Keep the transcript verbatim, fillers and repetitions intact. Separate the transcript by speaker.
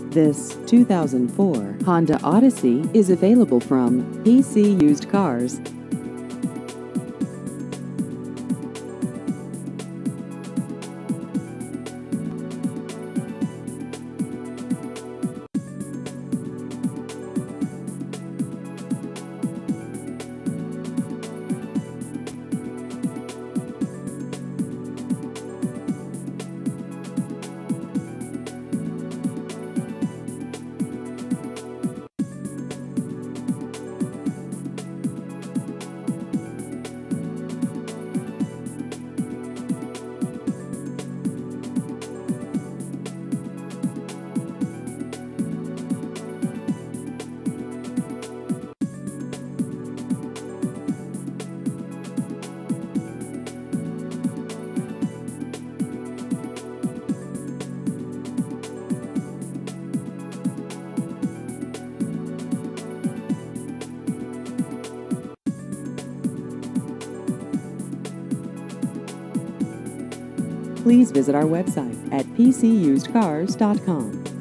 Speaker 1: This two thousand four Honda Odyssey is available from P C Used Cars. Please visit our website at p c used cars dot com.